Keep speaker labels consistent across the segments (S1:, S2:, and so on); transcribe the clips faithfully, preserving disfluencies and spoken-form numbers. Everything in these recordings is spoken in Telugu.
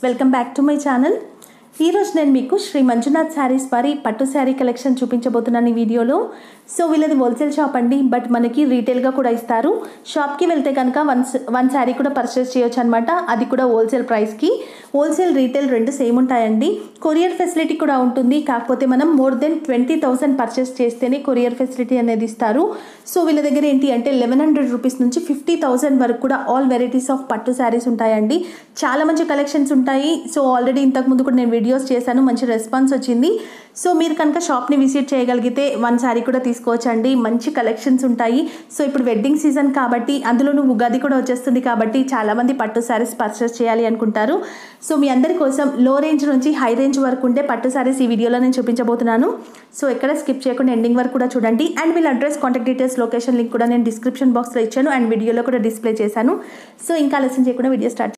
S1: Welcome back to my channel. ఈరోజు నేను మీకు శ్రీ మంజునాథ్ శారీస్ వారి పట్టు శారీ కలెక్షన్ చూపించబోతున్నాను ఈ వీడియోలో. సో వీళ్ళది హోల్సేల్ షాప్ అండి, బట్ మనకి రీటైల్గా కూడా ఇస్తారు. షాప్కి వెళ్తే కనుక వన్ వన్ శారీ కూడా పర్చేస్ చేయొచ్చు అనమాట, అది కూడా హోల్సేల్ ప్రైస్కి. హోల్సేల్ రీటైల్ రెండు సేమ్ ఉంటాయండి. కొరియర్ ఫెసిలిటీ కూడా ఉంటుంది, కాకపోతే మనం more than twenty thousand purchase చేస్తేనే కొరియర్ ఫెసిలిటీ అనేది ఇస్తారు. సో వీళ్ళ దగ్గర ఏంటి అంటే లెవెన్ హండ్రెడ్ రూపీస్ నుంచి ఫిఫ్టీ థౌసండ్ వరకు కూడా ఆల్ వెరైటీస్ ఆఫ్ పట్టు శారీస్ ఉంటాయండి. చాలా మంచి కలెక్షన్స్ ఉంటాయి. సో ఆల్రెడీ ఇంతకుముందు కూడా నేను వీడియోస్ చేశాను, మంచి రెస్పాన్స్ వచ్చింది. సో మీరు కనుక షాప్ని విజిట్ చేయగలిగితే వన్ శారీ కూడా తీసుకోవచ్చండి. మంచి కలెక్షన్స్ ఉంటాయి. సో ఇప్పుడు వెడ్డింగ్ సీజన్ కాబట్టి, అందులోనూ ఉగాది కూడా వచ్చేస్తుంది కాబట్టి చాలామంది పట్టు శారీస్ పర్చేస్ చేయాలి అనుకుంటారు. సో మీ అందరి కోసం లో రేంజ్ నుంచి హై రేంజ్ వరకు ఉండే పట్టు శారీస్ ఈ వీడియోలో నేను చూపించబోతున్నాను. సో ఎక్కడ స్కిప్ చేయకుండా ఎండింగ్ వరకు కూడా చూడండి. అండ్ వీళ్ళ address, contact details, location link కూడా నేను డిస్క్రిప్షన్ బాక్స్లో ఇచ్చాను అండ్ వీడియోలో కూడా డిస్ప్లే చేశాను. సో ఇంకా ఆలస్యం చేయకుండా video start.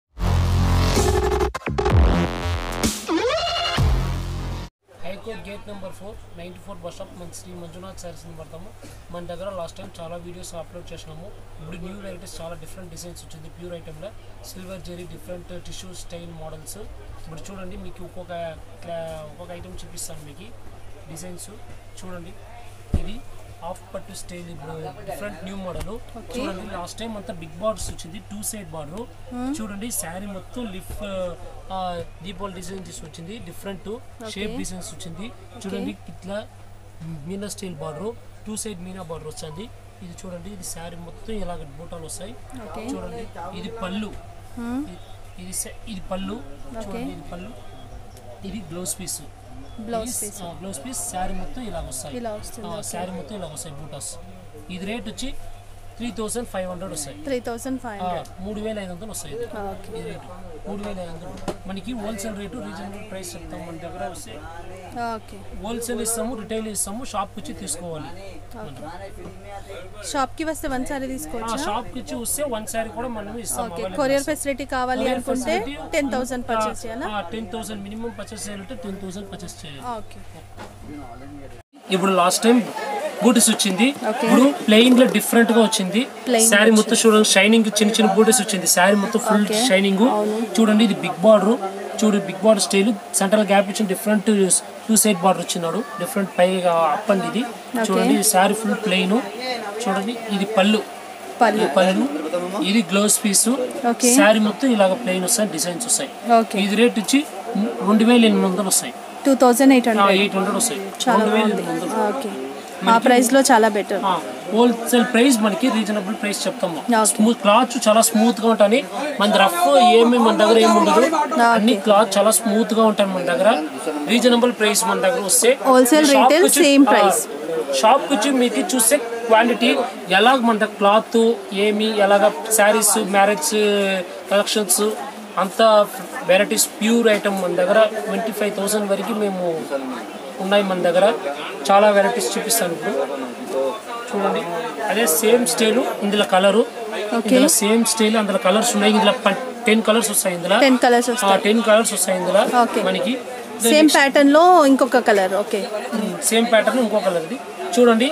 S2: Gate number four ninety four bus stop మన శ్రీ మంజునాథ్ శారీస్ పడతాము. మన దగ్గర లాస్ట్ టైం చాలా వీడియోస్ అప్లోడ్ చేసినాము. ఇప్పుడు న్యూ వెరైటీస్ చాలా డిఫరెంట్ డిజైన్స్ వచ్చింది. ప్యూర్ ఐటెంలో silver zari different tissue style models. ఇప్పుడు చూడండి, మీకు ఒక్కొక్క ఒక్కొక్క ఐటెం చూపిస్తాను. మీకు డిజైన్స్ చూడండి. ఇది హాఫ్ పట్టు స్టైల్, ఇప్పుడు డిఫరెంట్ న్యూ మోడల్. చూడండి, లాస్ట్ టైం అంతా బిగ్ బార్డర్స్ వచ్చింది, టూ సైడ్ బార్డర్. చూడండి, శారీ మొత్తం లిఫ్ దీపావళి డిజైన్ తీసి వచ్చింది, డిఫరెంట్ షేప్ డిజైన్స్ వచ్చింది. చూడండి, ఇట్లా meena style border, two side meena border వచ్చింది. ఇది చూడండి, ఇది శారీ మొత్తం ఇలాగ బూటాలు వస్తాయి. చూడండి, ఇది పళ్ళు, ఇది ఇది పళ్ళు. చూడండి, ఇది పళ్ళు, ఇది blouse piece. Blouse piece blouse piece sari మొత్తం ఇలా వస్తాయి. శారీ మొత్తం ఇలా వస్తాయి బూటాస్. ఇది రేట్ వచ్చి త్రీ థౌసండ్ ఫైవ్ హండ్రెడ్ వస్తాయి.
S1: త్రీ థౌసండ్ ఫైవ్ హండ్రెడ్
S2: మూడు వేల ఐదు వందలు వస్తాయి. ఇది రేటు మూడు వేల ఐదు వందలు. మనకి హోల్సేల్ రేటు, రీజనబుల్ ప్రైస్ చెప్తాం. మన దగ్గర వస్తే హోల్సేల్ ఇస్తాము, రిటైల్ ఇస్తాము. షాప్కి వచ్చి తీసుకోవాలి.
S1: షాప్కి వస్తే వన్ సారీ తీసుకోవచ్చు.
S2: షాప్కి వచ్చి వస్తే వన్ సారీ కూడా మనం ఇస్తాం.
S1: కొరియర్ ఫెసిలిటీ కావాలి అనుకుంటే టెన్ థౌసండ్ పర్చేస్ చేయాలి.
S2: టెన్ థౌసండ్ మినిమం పర్చేస్ చేయాలంటే టెన్ థౌసండ్ పర్చేస్ చేయాలి. ఇప్పుడు లాస్ట్ టైం బూటీస్ వచ్చింది, ఇప్పుడు ప్లెయిన్ లో డిఫరెంట్ గా వచ్చింది. శారీ మొత్తం చూడండి, షైనింగ్ చిన్న చిన్న బూటీస్ వచ్చింది. శారీ మొత్తం ఫుల్ షైనింగ్. చూడండి, ఇది బిగ్ బార్డర్. చూడు, big border style, central gap ఇచ్చిన డిఫరెంట్ టూ సైడ్ బార్డర్ వచ్చినాడు, డిఫరెంట్ పైగా అప్పంది. ఇది చూడండి, శారీ ఫుల్ ప్లెయిన్. చూడండి, ఇది పళ్ళు పళ్ళు ఇది గ్లౌజ్ పీస్. శారీ మొత్తం ఇలాగ ప్లెయిన్ వస్తాయి, డిజైన్స్ వస్తాయి. ఇది రేట్ వచ్చి రెండు వేల ఎనిమిది వందలు వస్తాయి.
S1: Two thousand eight hundred
S2: eight hundred వస్తాయి.
S1: రెండు వేల ఎనిమిది వందలు ఆ ప్రైస్ లో చాలా బెటర్.
S2: హోల్సేల్ ప్రైస్ మనకి రీజనబుల్ ప్రైస్ చెప్తాము. స్మూత్ క్లాత్ చాలా స్మూత్ గా ఉంటాయి. మన రఫ్ ఏమి మన దగ్గర ఏమి ఉండదు, అన్ని క్లాత్ చాలా స్మూత్ గా ఉంటాయి మన దగ్గర. రీజనబుల్ ప్రైస్ మన దగ్గర వస్తే
S1: wholesale retail same price.
S2: Shop వచ్చి మీకు చూస్తే క్వాలిటీ ఎలాగ మన దగ్గర క్లాత్ ఏమి ఎలాగ శారీస్, మ్యారేజ్ కలెక్షన్స్ అంతా వెరైటీస్ ప్యూర్ ఐటమ్ మన దగ్గర ట్వంటీ ఫైవ్ థౌసండ్ వరకు మేము ఉన్నాయి. మన దగ్గర చాలా వెరైటీస్ చూపిస్తాను. ఇప్పుడు చూడండి, అదే సేమ్ స్టైల్, ఇందులో కలరు, ఇందులో సేమ్ స్టైల్, అందులో కలర్స్ ఉన్నాయి. ఇందులో టెన్ కలర్స్ వస్తాయి. ఇందులో టెన్ కలర్స్ టెన్ కలర్స్ వస్తాయి. ఇందులో మనకి
S1: సేమ్ ప్యాటర్న్ లో ఇంకొక కలర్. ఓకే,
S2: సేమ్ ప్యాటర్న్ ఇంకొక కలర్. ఇది చూడండి,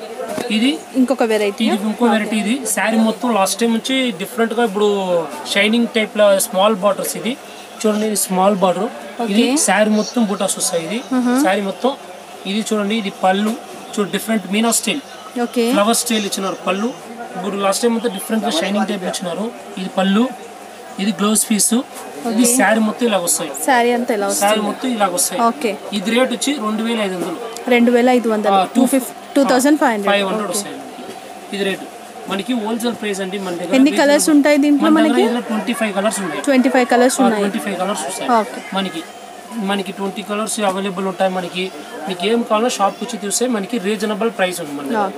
S2: ఇది
S1: ఇంకొక వెరైటీ.
S2: ఇది ఇంకో వెరైటీ. ఇది శారీ మొత్తం లాస్ట్ టైం నుంచి డిఫరెంట్ గా ఇప్పుడు షైనింగ్ టైప్ లో స్మాల్ బార్డర్స్. ఇది చూడండి, ఇది స్మాల్ బార్డర్. ఇది శారీ మొత్తం బూటాస్ వస్తాయి. ఇది శారీ మొత్తం. ఇది చూడండి, ఇది పళ్ళు. చూడు, different meena style, flower style ఇచ్చినారు పళ్ళు. ఇప్పుడు లాస్ట్ టైం అంతా డిఫరెంట్ గా షైనింగ్ టైప్ ఇచ్చినారు. ఇది పళ్ళు, ఇది గ్లౌజ్ పీస్. ఇది శారీ మొత్తం ఇలాగ వస్తాయి. శారీ అంతా ఇలా శారీ మొత్తం ఇలాగ వస్తాయి. ఇది రేట్ వచ్చి రెండు వేల ఐదు వందలు
S1: రెండు వేల ఐదు వందలు two fifty two thousand five hundred
S2: five hundred వస్తాయి. ఇది రేటు మనకి హోల్సేల్ ప్రైస్ అండి. మన దగ్గర
S1: ఎన్ని కలర్స్ ఉంటాయి దీంట్లో? మనకి
S2: ట్వంటీ ఫైవ్ కలర్స్ ఉంటాయి.
S1: ట్వంటీ ఫైవ్ కలర్స్ ఉన్నాయి.
S2: ట్వంటీ ఫైవ్ కలర్స్ వస్తాయి మనకి. మనకి ట్వంటీ కలర్స్ అవైలబుల్ ఉంటాయి. మనకి మీకు ఏం కావాలో షాప్కి వచ్చి చూస్తే మనకి రీజనబుల్ ప్రైస్ ఉంది మన దగ్గర.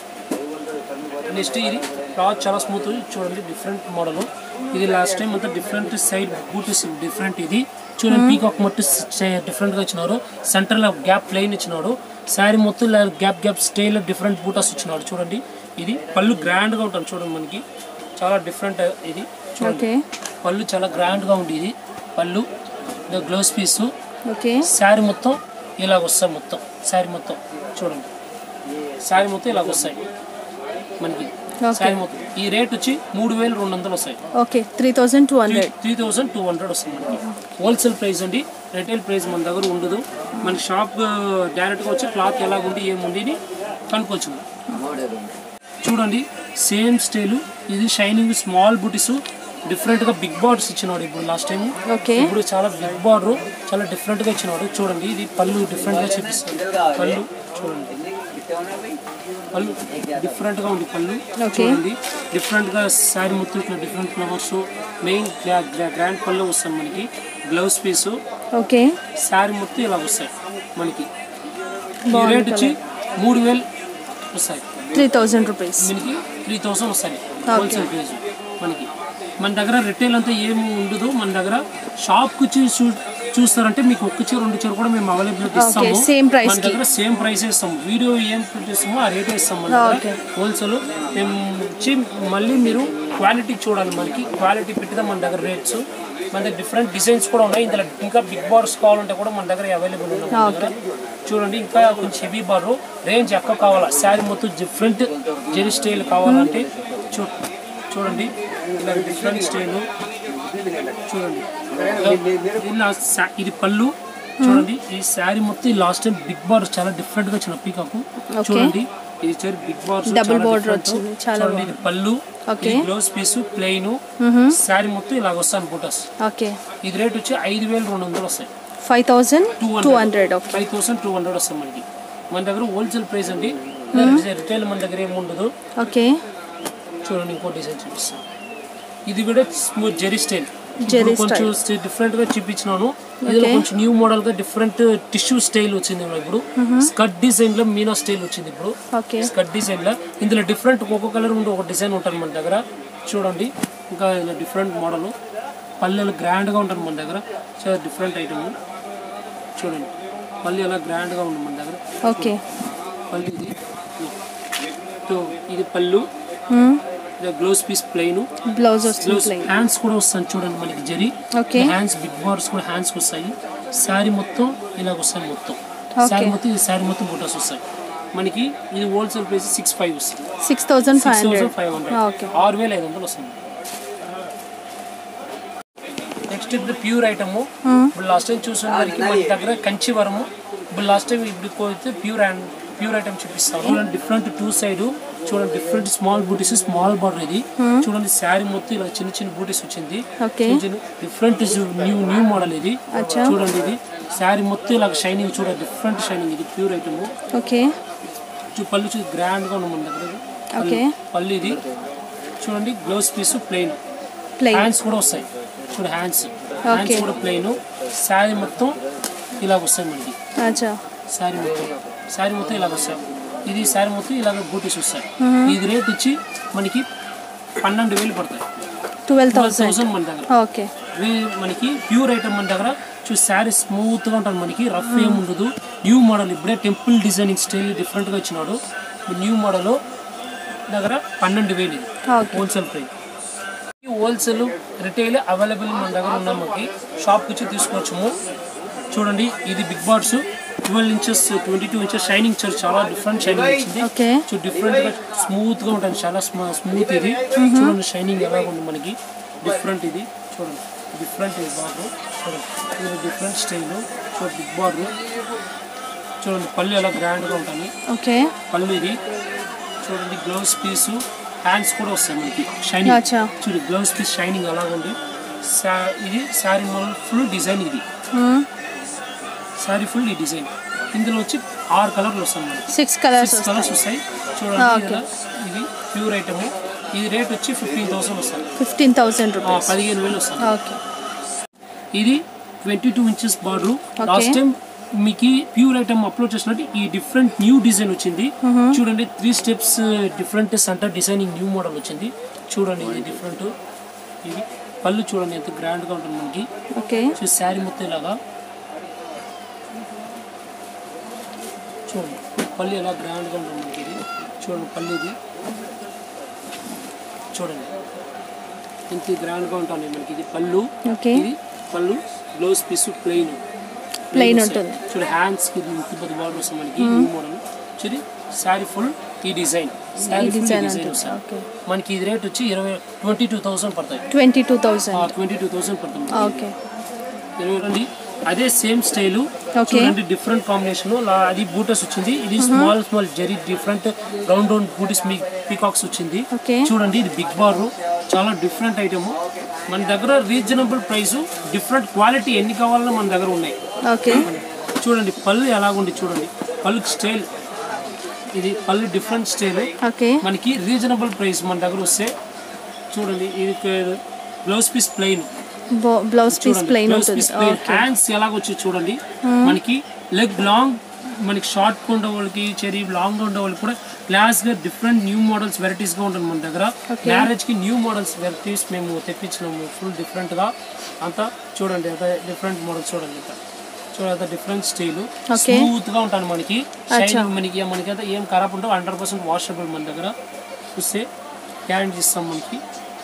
S2: నెక్స్ట్, ఇది క్లాత్ చాలా స్మూత్. చూడండి, డిఫరెంట్ మోడల్. ఇది లాస్ట్ టైం అంతా డిఫరెంట్ సైడ్ బూటీస్ డిఫరెంట్. ఇది చూడండి, పీకాక్ మొట్టు డిఫరెంట్గా ఇచ్చినారు. సెంటర్లో గ్యాప్ ప్లెయిన్ ఇచ్చినాడు. శారీ మొత్తం గ్యాప్ గ్యాప్ స్టైల్ డిఫరెంట్ బూటాస్ ఇచ్చినాడు. చూడండి, ఇది పళ్ళు గ్రాండ్గా ఉంటుంది. చూడండి, మనకి చాలా డిఫరెంట్. ఇది చూడండి, పళ్ళు చాలా గ్రాండ్గా ఉంది. ఇది పళ్ళు, గ్లౌజ్ పీసు. శారీ మొత్తం ఇలాగ వస్తాయి. మొత్తం శారీ మొత్తం చూడండి, శారీ మొత్తం ఇలాగ వస్తాయి మనకి. శారీ మొత్తం ఈ రేట్ వచ్చి మూడు వేల రెండు వందలు వస్తాయి.
S1: Okay three thousand two hundred
S2: three thousand two hundred వస్తుంది మనకి. హోల్సేల్ ప్రైస్ అండి, రిటైల్ ప్రైస్ మన దగ్గర ఉండదు. మన షాప్ డైరెక్ట్గా వచ్చి క్లాత్ ఎలాగుండి ఏముండి కనుక్కోవచ్చు. చూడండి సేమ్ స్టైల్, ఇది షైనింగ్ స్మాల్ బూటీస్, డిఫరెంట్గా బిగ్ బార్డర్స్ ఇచ్చినాడు ఇప్పుడు లాస్ట్ టైం. ఇప్పుడు చాలా బిగ్ బార్డర్, చాలా డిఫరెంట్గా ఇచ్చినాడు. చూడండి ఇది పళ్ళు డిఫరెంట్గా చూపిస్తుంది. పళ్ళు చూడండి, పళ్ళు డిఫరెంట్గా ఉంది. పళ్ళు చూడండి డిఫరెంట్గా శారీ మొత్తం ఇట్లా డిఫరెంట్ ఫ్లవర్స్, మెయిన్ గ్రాండ్ పళ్ళు వస్తుంది మనకి. బ్లౌజ్ పీసు, ఓకే శారీ మొత్తం ఇలా వస్తాయి మనకి. ఈ రేట్ వచ్చి మూడు వేలు వస్తాయి. త్రీ థౌసండ్ రూపీస్ మనకి, త్రీ థౌసండ్ వస్తాయి హోల్సేల్ ప్రైస్ మనకి. మన దగ్గర రిటైల్ అంతా ఏమి ఉండదు. మన దగ్గర షాప్కి వచ్చి చూ చూస్తారంటే మీకు ఒక్క చీర రెండు చీర కూడా మేము అవైలబిలిటీ ఇస్తాము. మన దగ్గర సేమ్ ప్రైస్ ఇస్తాము. వీడియో ఏం ఇస్తామో ఆ రేటే ఇస్తాం మన దగ్గర హోల్సేల్. మేము వచ్చి మళ్ళీ మీరు క్వాలిటీ చూడాలి. మనకి క్వాలిటీ పెట్టిదా మన దగ్గర రేట్స్. మన దగ్గర డిఫరెంట్ డిజైన్స్ కూడా ఉన్నాయి. ఇందులో ఇంకా బిగ్ బార్డర్స్ కావాలంటే కూడా మన దగ్గర అవైలబుల్ ఉన్నాయి మన దగ్గర. చూడండి ఇంకా కొంచెం హెవీ బార్డర్ రేంజ్ ఎక్కువ కావాలా, శారీ మొత్తం డిఫరెంట్ జెరీ స్టైల్ కావాలంటే చూ చూడండి ఇలా డిఫరెంట్ స్టైల్ చూడండి. ఇది పళ్ళు చూడండి. ఈ శారీ మొత్తం లాస్ట్ టైం బిగ్ బార్డర్ చాలా డిఫరెంట్ గా వచ్చిన పీకాకు చూడండి. ఇది వచ్చి బిగ్ బార్డర్ డబుల్ బార్డర్ వచ్చింది. చూడండి ఇది పళ్ళు, బ్లౌజ్ పీస్ ప్లెయిన్, శారీ మొత్తం ఇలాగ వస్తాను బూటస్. ఇది రేట్ వచ్చి ఐదు వేల రెండు వందలు వస్తాయి. Five thousand two hundred five thousand two hundred వస్తాయి మనకి. మన దగ్గర హోల్సేల్ ప్రైస్ అండి, రిటైల్ మన దగ్గర ఏమి ఉండదు. ఓకే చూడండి ఇంకో డిజైన్ చూపిస్తాను. ఇది కూడా స్మూత్ జెరీ స్టైల్, కొంచెం డిఫరెంట్ గా చూపించినాను. ఇందులో కొంచెం న్యూ మోడల్ గా డిఫరెంట్ టిష్యూ స్టైల్ వచ్చింది ఇప్పుడు. స్కర్ట్ డిజైన్ లో మీనా స్టైల్ వచ్చింది ఇప్పుడు. స్కర్ట్ డిజైన్ లో ఇందులో డిఫరెంట్ ఒక్కొక్క కలర్ ఉండి ఒక డిజైన్ ఉంటుంది మన దగ్గర. చూడండి ఇంకా ఇలా డిఫరెంట్ మోడల్, పల్లెలు గ్రాండ్ గా ఉంటుంది మన దగ్గర. చాలా డిఫరెంట్ ఐటమ్ చూడండి. పల్లె ఎలా గ్రాండ్ గా ఉంది మన దగ్గర. ఓకే పల్లె ఇది ఇది పళ్ళు, blouse piece plain, blouse hands కూడా వస్తాయి చూడండి మనకి జరీ. హ్యాండ్స్ బిగ్ బార్డర్స్ కూడా హ్యాండ్స్ వస్తాయి. శారీ మొత్తం ఇలాగ వస్తాయి మొత్తం. శారీ మొత్తం ఇది శారీ మొత్తం బూటాస్ వస్తాయి మనకి. ఇది హోల్సేల్ ప్రైస్ సిక్స్ ఫైవ్ వస్తుంది. Six thousand five hundred five hundred ఆరు వేల ఐదు వందలు వస్తుంది. నెక్స్ట్ ఇప్పుడు ప్యూర్ ఐటమ్. ఇప్పుడు లాస్ట్ టైం చూసిన వారికి మన దగ్గర కంచివరము. ఇప్పుడు లాస్ట్ టైం ఇప్పుడు ప్యూర్ అండ్ ప్యూర్ ఐటమ్ చూపిస్తాను. చూడండి డిఫరెంట్ టూ సైడ్ చూడండి డిఫరెంట్ స్మాల్ బూటీస్, స్మాల్ బార్డర్ ఇది చూడండి. శారీ మొత్తం ఇలా చిన్న చిన్న బూటీస్ వచ్చింది. డిఫరెంట్ న్యూ న్యూ మోడల్ ఇది చూడండి. ఇది శారీ మొత్తం ఇలా షైనింగ్ చూడండి, డిఫరెంట్ షైనింగ్. ఇది ప్యూర్ ఐటమ్. పళ్ళు చూసి గ్రాండ్ గా ఉంది మన దగ్గర. పళ్ళు ఇది చూడండి. బ్లౌజ్ పీస్ ప్లెయిన్, హ్యాండ్స్ కూడా వస్తాయి చూడండి. హ్యాండ్స్ హ్యాండ్స్ కూడా ప్లెయిన్. శారీ మొత్తం ఇలాగ వస్తాయి మనకి. శారీ మొత్తం శారీ మొత్తం ఇలాగ వస్తాయి. ఇది శారీ మొత్తం ఇలాగ బూటీస్ వస్తాయి. ఇది రేట్ వచ్చి మనకి పన్నెండు వేలు పడతాయి. ట్వెల్వ్ థౌసండ్ మన దగ్గర. ఓకే మనకి ప్యూర్ ఐటమ్ మన దగ్గర చూసి శారీ స్మూత్ గా ఉంటుంది మనకి, రఫ్ ఏమి ఉండదు. న్యూ మోడల్ ఇప్పుడే టెంపుల్ డిజైనింగ్ స్టైల్ డిఫరెంట్ గా ఇచ్చినాడు. న్యూ మోడల్ దగ్గర పన్నెండు వేలు ఇది wholesale price. Wholesale retail available మన దగ్గర ఉన్నాయి. మనకి షాప్కి వచ్చి తీసుకోవచ్చుము. చూడండి ఇది big borders twelve inches twenty two inches shining చాలా డిఫరెంట్ షైనింగ్ వచ్చింది. డిఫరెంట్ గా స్మూత్ గా ఉంటుంది, చాలా స్మూత్. ఇది చూడండి షైనింగ్ ఎలా ఉంది మనకి. డిఫరెంట్ ఇది చూడండి, డిఫరెంట్ బార్డర్ చూడండి. ఇది డిఫరెంట్ స్టైల్ చూడండి. బిగ్ బార్డర్ చూడండి. పళ్ళు ఎలా గ్రాండ్ గా ఉంటుంది. పళ్ళు ఇది చూడండి. బ్లౌజ్ పీస్ హ్యాండ్స్ కూడా వస్తాయి మనకి షైనింగ్ చూడండి. బ్లౌజ్ పీస్ షైనింగ్ అలాగ ఉంది. ఇది శారీ ఫుల్ డిజైన్. ఇది శారీ ఫుల్ ఈ డిజైన్. ఇందులో వచ్చి ఆరు కలర్లు వస్తాయి మనకి. సిక్స్ కలర్స్ కలర్స్ వస్తాయి చూడండి. ఇది ప్యూర్ ఐటమ్. ఇది రేట్ వచ్చి ఫిఫ్టీన్ థౌసండ్ వస్తుంది. ఫిఫ్టీన్ థౌసండ్ పదిహేను వేలు వస్తుంది. ఇది twenty two inches border. Last time మీకు ప్యూర్ ఐటమ్ అప్లోడ్ చేసినట్టు ఈ డిఫరెంట్ న్యూ డిజైన్ వచ్చింది చూడండి. Three steps different centre designing new model వచ్చింది చూడండి. ఇది డిఫరెంట్. ఇది పళ్ళు చూడండి ఎంత గ్రాండ్ గా ఉంటుంది మనకి. ఓకే శారీ మొత్తం ఇలాగా చూడండి. పళ్ళు ఎలా గ్రాండ్ గా ఉంటుంది మనకి. ఇది చూడండి పళ్ళు ఇది చూడండి ఎంత గ్రాండ్ గా ఉంటుంది మనకి. ఇది పళ్ళు. ఇది పళ్ళు. బ్లౌజ్ పీస్ ప్లెయిన్ ప్లెయిన్ ఉంటుంది చూడండి. హ్యాండ్స్ కి ఇంత పెద్ద బార్డర్ వస్తుంది మనకి. న్యూ మోడల్ చూడండి. శారీ ఫుల్ ఈ డిజైన్
S1: ఈ డిజైన్
S2: వస్తుంది మనకి. ఇది రేట్ వచ్చి ఇరవై ట్వంటీ టూ థౌసండ్ పడతాయి.
S1: Twenty two thousand
S2: twenty two thousand పడుతుంది.
S1: ఓకే
S2: ఇరవై అదే సేమ్ స్టైల్ చూడండి, డిఫరెంట్ కాంబినేషన్. అది బూటస్ వచ్చింది. ఇది small small zari different round round బూటీస్ మీ పీకాక్స్ వచ్చింది చూడండి. ఇది బిగ్ బార్ చాలా డిఫరెంట్ ఐటమ్. మన దగ్గర రీజనబుల్ ప్రైస్, డిఫరెంట్ క్వాలిటీ ఎన్ని కావాలన్నా మన దగ్గర ఉన్నాయి. చూడండి పళ్ళు ఎలాగుంది చూడండి, పళ్ళు స్టైల్ ఇది పళ్ళు డిఫరెంట్ స్టైల్ మనకి రీజనబుల్ ప్రైస్ మన దగ్గర వస్తే. చూడండి ఇది blouse piece plain,
S1: blouse piece plain ఉంటుంది.
S2: హ్యాండ్స్ ఎలాగొచ్చి చూడండి మనకి. లెగ్ లాంగ్ మనకి షార్ట్ గా ఉండే వాళ్ళకి, చెరీ లాంగ్ గా ఉండే వాళ్ళకి కూడా క్లాస్ గా డిఫరెంట్ న్యూ మోడల్స్ వెరైటీస్ గా ఉంటుంది మన దగ్గర. మ్యారేజ్ కి న్యూ మోడల్స్ వెరైటీస్ మేము తెప్పించినాము ఫుల్ డిఫరెంట్ గా అంతా. చూడండి అంత డిఫరెంట్ మోడల్స్ చూడండి, అంతా చూడండి డిఫరెంట్ స్టైల్ స్మూత్ గా ఉంటాను మనకి. షైనింగ్ మనకి మనకి అయితే ఏం ఖరాబ్ ఉండవు, హండ్రెడ్ పర్సెంట్ వాషబుల్ మన దగ్గర చూస్తే గ్యారెంటీ ఇస్తాం మనకి.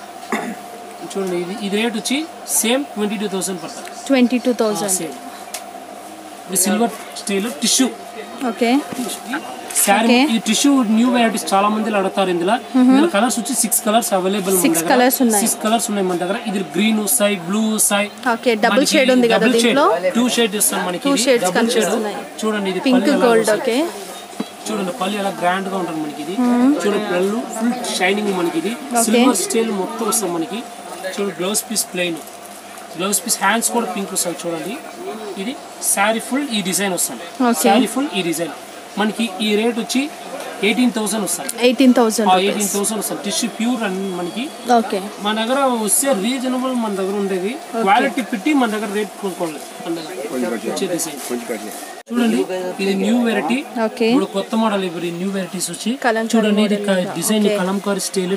S2: చూడండి ఇది ఇది రేట్ వచ్చి సేమ్ ట్వంటీ టూ థౌసండ్ పడుతుంది.
S1: Twenty two thousand
S2: same. ఇది silver style tissue.
S1: Okay
S2: sari ఈ టిష్యూ న్యూ వెరైటీస్ చాలా మంది అడుగుతారు. ఇందులో ఇందులో కలర్స్ వచ్చి six colours available
S1: six colours ఉన్నాయి.
S2: సిక్స్ కలర్స్ ఉన్నాయి మన దగ్గర. ఇది గ్రీన్ వస్తాయి, బ్లూ వస్తాయి.
S1: ఓకే డబుల్ షేడ్ ఉంది కదా దీంట్లో.
S2: టూ షేడ్ ఇస్తాం మనకి.
S1: టూ షేడ్స్ కనిపిస్తున్నాయి.
S2: చూడండి ఇది
S1: పింక్ గోల్డ్. ఓకే
S2: చూడండి పళ్ళు ఎలా గ్రాండ్ గా ఉంటుంది మనకి. ఇది చూడండి పళ్ళు ఫుల్ షైనింగ్ మనకి. ఇది సిల్వర్ స్టైల్ మొత్తం వస్తాం మనకి. చూడండి blouse piece plain, blouse piece hands కూడా పింక్ వస్తాయి చూడండి. ఇది శారీ ఫుల్ ఈ డిజైన్ వస్తుంది. శారీ ఫుల్ ఈ డిజైన్ మనకి. ఈ రేట్ వచ్చి ఎయిటీన్ థౌసండ్ వస్తాయి. ఎయిటీన్ థౌసండ్ ఎయిటీన్ థౌసండ్ వస్తాయి. టిష్యూ ప్యూర్ అని మనకి.
S1: ఓకే మన
S2: దగ్గర వస్తే రీజనబుల్ మన దగ్గర ఉండేది. క్వాలిటీ పెట్టి మన దగ్గర రేట్ కొనుక్కోవాలి. మన దగ్గర వచ్చే డిజైన్ చూడండి ఇది న్యూ వెరైటీ. ఇప్పుడు కొత్త మోడల్ ఇప్పుడు న్యూ వెరైటీస్ వచ్చి చూడండి. ఇది design Kalamkari style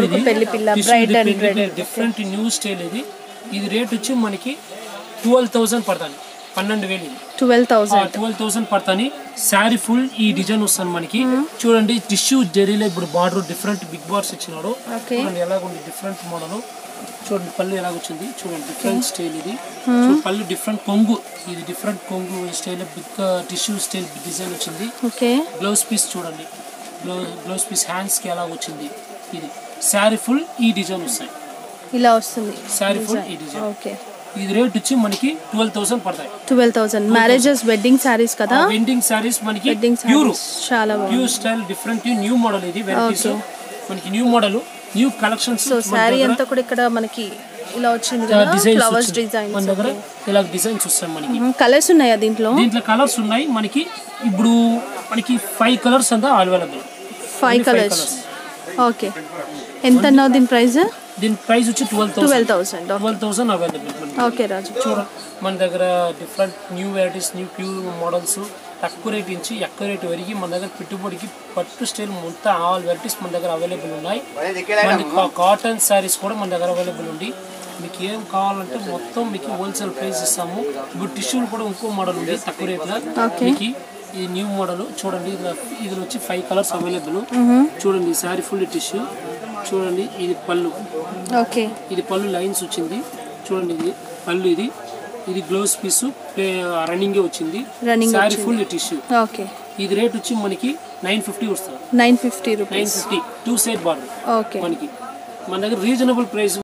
S2: different new style. ఇది ఇది రేట్ వచ్చి మనకి ట్వెల్వ్ థౌసండ్ పడుతుంది. పన్నెండు వేలు
S1: ట్వెల్వ్ థౌసండ్
S2: ట్వెల్వ్ థౌసండ్ పడుతుంది. శారీ ఫుల్ ఈ డిజైన్ వస్తుంది మనకి. చూడండి టిష్యూ జరీలో ఇప్పుడు బార్డర్ డిఫరెంట్ బిగ్ బార్స్ ఇచ్చినాడు. చూడండి ఎలాగుంది డిఫరెంట్ మోడల్. చూడండి పళ్ళు ఎలాగొచ్చింది చూడండి డిఫరెంట్ స్టైల్. ఇది పళ్ళు డిఫరెంట్ కొంగు, ఇది డిఫరెంట్ కొంగు style big tissue style design వచ్చింది. బ్లౌజ్ పీస్ చూడండి, బ్లౌజ్ బ్లౌజ్ పీస్ హ్యాండ్స్ కి ఎలా వచ్చింది. ఇది శారీ ఫుల్ ఈ డిజైన్ వస్తాయి.
S1: ఇలా వస్తుంది
S2: శారీ ఫుల్ ఈ డిజైన్. ఓకే ఇది రేట్ వచ్చి మనకి ట్వెల్వ్ థౌసండ్ పడతాయి.
S1: Twelve thousand marriages wedding saris కదా.
S2: వెడ్డింగ్ సారీస్ మనకి ప్యూర్ చాలా pure style different new model. ఇది వెరైటీస్ మనకి new model new collections.
S1: So sari అంతా కూడా ఇక్కడ మనకి ఇలా వచ్చింది కదా, ఫ్లవర్స్ డిజైన్.
S2: మన దగ్గర ఇలా డిజైన్స్ వస్తాయి మనకి.
S1: కలర్స్ ఉన్నాయా దీంట్లో?
S2: దీంట్లో కలర్స్ ఉన్నాయి మనకి. ఇప్పుడు మనకి ఫైవ్ కలర్స్ అంతా అవైలబుల్.
S1: Five colours. ఓకే ఎంత అన్నావు దీని ప్రైస్?
S2: దీని ప్రైస్ వచ్చి twelve
S1: twelve thousand
S2: twelve thousand available.
S1: Okay Raju
S2: చూడ మన దగ్గర different new varieties new pure models తక్కువ రేట్ నుంచి ఎక్కువ రేట్ వరకు మన దగ్గర పెట్టుబడికి పట్టు స్టైల్ మొత్తం ఆల్ వెరైటీస్ మన దగ్గర అవైలబుల్ ఉన్నాయి. మన కాటన్ శారీస్ కూడా మన దగ్గర అవైలబుల్ ఉంది. మీకు ఏం కావాలంటే మొత్తం మీకు హోల్సేల్ ప్రైస్ ఇస్తాము. ఇప్పుడు టిష్యూలు కూడా ఇంకో మోడల్ ఉంది తక్కువ రేట్లో మీకు. ఈ న్యూ మోడల్ చూడండి. ఇది వచ్చి ఫైవ్ కలర్స్ అవైలబుల్. చూడండి శారీ ఫుల్ టిష్యూ. చూడండి ఇది పళ్ళు.
S1: ఓకే
S2: ఇది పళ్ళు లైన్స్ వచ్చింది చూడండి. ఇది పళ్ళు. ఇది ఇది బ్లౌజ్ పీస్ రన్నింగ్ వచ్చింది. Sari full tissue.
S1: ఓకే
S2: ఇది రేట్ వచ్చి మనకి నైన్ ఫిఫ్టీ వస్తుంది.
S1: Nine fifty rupees
S2: nine fifty two side border.
S1: Okay
S2: మనకి మన దగ్గర రీజనబుల్ ప్రైస్.